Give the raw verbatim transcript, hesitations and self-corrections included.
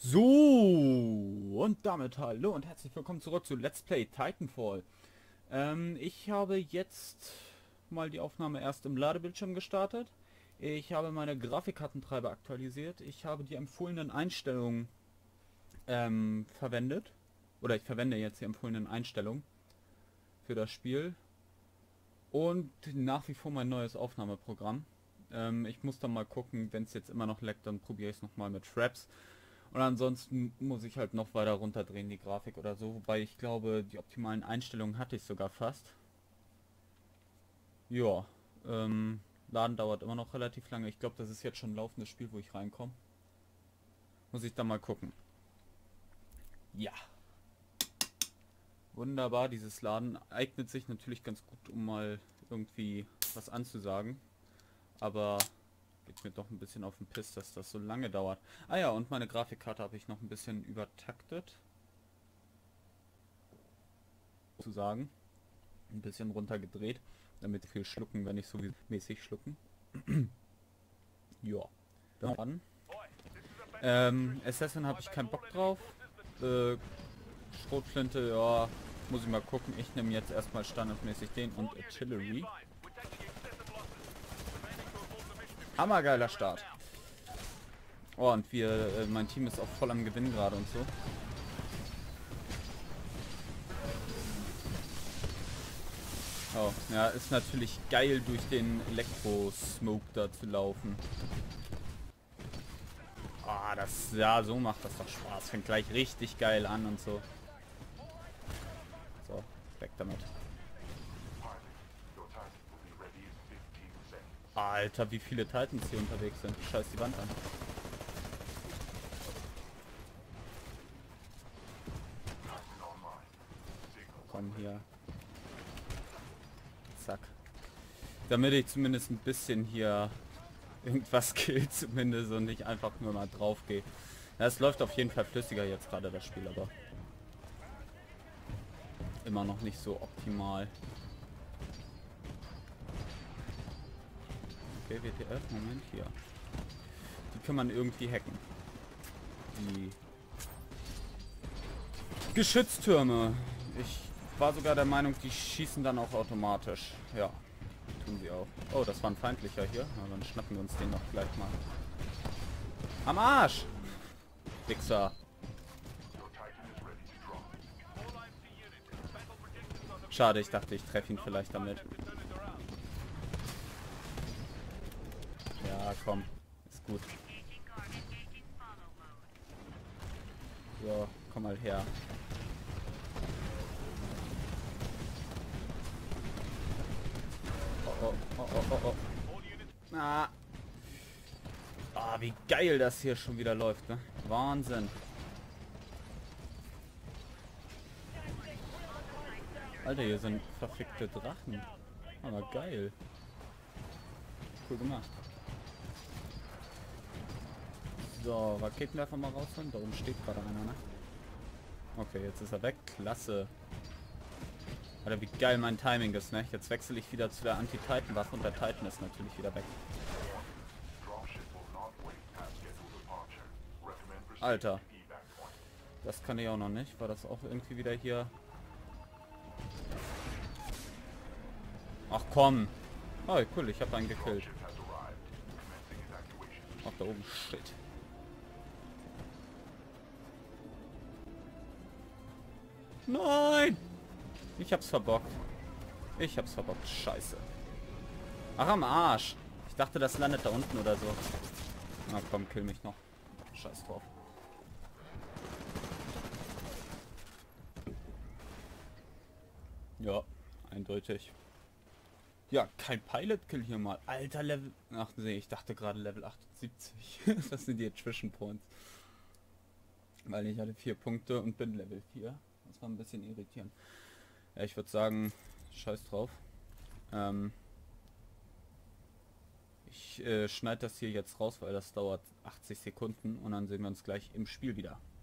So, und damit hallo und herzlich willkommen zurück zu Let's Play Titanfall. Ähm, ich habe jetzt mal die Aufnahme erst im Ladebildschirm gestartet. Ich habe meine Grafikkartentreiber aktualisiert. Ich habe die empfohlenen Einstellungen ähm, verwendet. Oder ich verwende jetzt die empfohlenen Einstellungen für das Spiel. Und nach wie vor mein neues Aufnahmeprogramm. Ähm, ich muss dann mal gucken, wenn es jetzt immer noch leckt, dann probiere ich es nochmal mit Fraps. Und ansonsten muss ich halt noch weiter runterdrehen, die Grafik oder so. Wobei ich glaube, die optimalen Einstellungen hatte ich sogar fast. Ja, ähm, Laden dauert immer noch relativ lange. Ich glaube, das ist jetzt schon ein laufendes Spiel, wo ich reinkomme. Muss ich dann mal gucken. Ja. Wunderbar, dieses Laden eignet sich natürlich ganz gut, um mal irgendwie was anzusagen. Aber geht mir doch ein bisschen auf den Piss, dass das so lange dauert. Ah ja, und meine Grafikkarte habe ich noch ein bisschen übertaktet. Zu sagen. Ein bisschen runtergedreht, damit viel schlucken, wenn nicht so mäßig schlucken. Ja. Dann. Ähm, Assassin habe ich keinen Bock drauf. Äh, Schrotflinte, ja, muss ich mal gucken. Ich nehme jetzt erstmal standardmäßig den und Artillery. Hammergeiler Start. Oh, und wir, äh, mein Team ist auch voll am Gewinn gerade und so. Oh, ja, ist natürlich geil, durch den Elektro-Smoke da zu laufen. Ah, oh, das, ja, so macht das doch Spaß. Fängt gleich richtig geil an und so. So, weg damit. Alter, wie viele Titans hier unterwegs sind. Scheiß die Wand an. Komm hier. Zack. Damit ich zumindest ein bisschen hier irgendwas killt zumindest und nicht einfach nur mal drauf gehe. Ja, es läuft auf jeden Fall flüssiger jetzt gerade das Spiel, aber immer noch nicht so optimal. Okay, W T F, Moment, hier. Die kann man irgendwie hacken. Die Geschütztürme. Ich war sogar der Meinung, die schießen dann auch automatisch. Ja, tun sie auch. Oh, das war ein feindlicher hier. Na, dann schnappen wir uns den noch gleich mal. Am Arsch! Wichser. Schade, ich dachte, ich treffe ihn vielleicht damit. Ja, komm. Ist gut. So, komm mal her. Oh, oh, oh, oh, oh, oh. Ah. Ah, wie geil das hier schon wieder läuft, ne? Wahnsinn. Alter, hier sind verfickte Drachen. Aber geil. Cool gemacht. So, Raketenwerfer mal rausholen. Da oben steht gerade einer, ne? Okay, jetzt ist er weg. Klasse. Alter, wie geil mein Timing ist, ne? Jetzt wechsle ich wieder zu der Anti-Titan-Waffe und der Titan ist natürlich wieder weg. Alter. Das kann ich auch noch nicht. War das auch irgendwie wieder hier... Ach komm. Oh, cool, ich habe einen gekillt. Ach, da oben. Shit. Nein! Ich hab's verbockt. Ich hab's verbockt. Scheiße. Ach, am Arsch. Ich dachte, das landet da unten oder so. Na komm, kill mich noch. Scheiß drauf. Ja, eindeutig. Ja, kein Pilot-Kill hier mal. Alter, Level... Ach nee, ich dachte gerade Level achtundsiebzig. Das sind die Attrition Points. Weil ich hatte vier Punkte und bin Level vier. Das war ein bisschen irritierend. Ja, ich würde sagen, scheiß drauf. Ähm, ich äh, schneide das hier jetzt raus, weil das dauert achtzig Sekunden und dann sehen wir uns gleich im Spiel wieder.